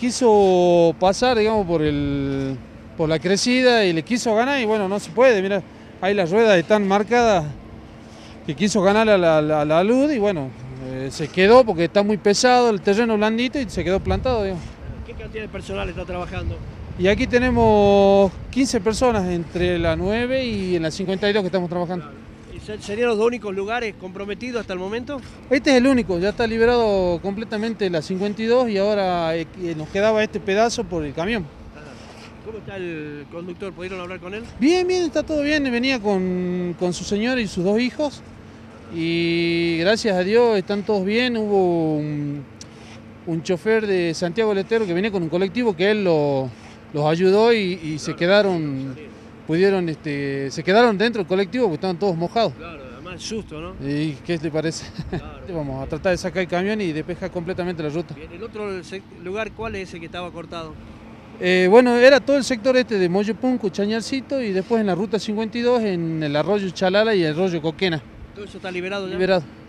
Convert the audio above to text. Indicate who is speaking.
Speaker 1: quiso pasar, digamos, por la crecida y le quiso ganar y bueno, no se puede, mira, ahí las ruedas están marcadas, que quiso ganar a la luz y bueno, se quedó porque está muy pesado, el terreno blandito y se quedó plantado, digamos.
Speaker 2: ¿Qué cantidad de personal está trabajando?
Speaker 1: Y aquí tenemos 15 personas entre la 9 y en la 52 que estamos trabajando.
Speaker 2: ¿Y serían los dos únicos lugares comprometidos hasta el momento?
Speaker 1: Este es el único, ya está liberado completamente la 52 y ahora nos quedaba este pedazo por el camión.
Speaker 2: ¿Cómo está el conductor? ¿Pudieron hablar con él?
Speaker 1: Bien, bien, está todo bien, venía con su señora y sus dos hijos y gracias a Dios están todos bien. Hubo un chofer de Santiago del Estero que venía con un colectivo que él los ayudó y se quedaron, se quedaron dentro del colectivo porque estaban todos mojados.
Speaker 2: Claro, además susto, ¿no?
Speaker 1: ¿Y qué te parece?
Speaker 2: Claro.
Speaker 1: Vamos a tratar de sacar el camión y despejar completamente la ruta.
Speaker 2: Bien, ¿el otro lugar cuál es ese que estaba cortado?
Speaker 1: Bueno, era todo el sector este de Moyopunco, Chañarcito y después en la ruta 52 en el arroyo Chalala y el arroyo Coquena.
Speaker 2: ¿Todo eso está liberado ya?
Speaker 1: Liberado.